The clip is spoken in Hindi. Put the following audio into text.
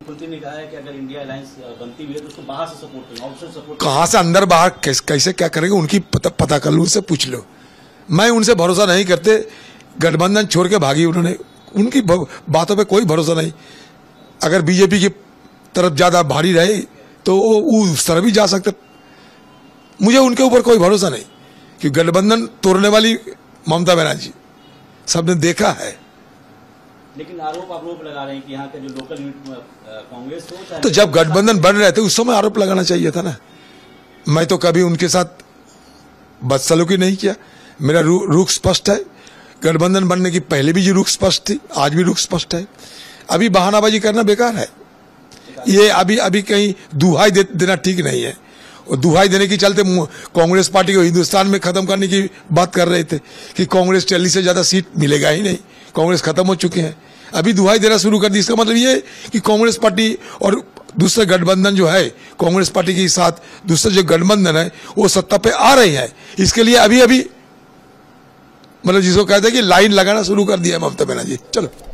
मुख्यमंत्री ने कहा है कि अगर इंडिया अलायंस बनती भी है तो उसको बाहर से सपोर्ट करेंगे, ऑप्शन सपोर्ट। कहां से अंदर बाहर कैसे क्या करेंगे उनकी पता कर लो, उनसे पूछ लो। मैं उनसे भरोसा नहीं करते। गठबंधन छोड़ के भागी उन्होंने, उनकी बातों पे कोई भरोसा नहीं। अगर बीजेपी की तरफ ज्यादा भारी रहे तो वो उस तरह भी जा सकते। मुझे उनके ऊपर कोई भरोसा नहीं कि गठबंधन तोड़ने वाली ममता बनर्जी सबने देखा है। लेकिन आरोप लगा रहे हैं कि यहाँ का जो लोकल यूनिट कांग्रेस हो, तो जब गठबंधन बन रहे थे उस समय आरोप लगाना चाहिए था ना। मैं तो कभी उनके साथ बदसलूकी नहीं किया। मेरा रुख स्पष्ट है। गठबंधन बनने की पहले भी रुख स्पष्ट थी, आज भी रुख स्पष्ट है। अभी बहानाबाजी करना बेकार है। ये अभी कहीं दुहाई देना ठीक नहीं है। और दुहाई देने के चलते कांग्रेस पार्टी को हिंदुस्तान में खत्म करने की बात कर रहे थे कि कांग्रेस 40 से ज्यादा सीट मिलेगा ही नहीं, कांग्रेस खत्म हो चुके हैं। अभी दुहाई देना शुरू कर दी। इसका मतलब ये कि कांग्रेस पार्टी और दूसरे गठबंधन जो है, कांग्रेस पार्टी के साथ दूसरे जो गठबंधन है वो सत्ता पे आ रही है। इसके लिए अभी मतलब जिसको कहते हैं कि लाइन लगाना शुरू कर दिया ममता बनर्जी। चलो।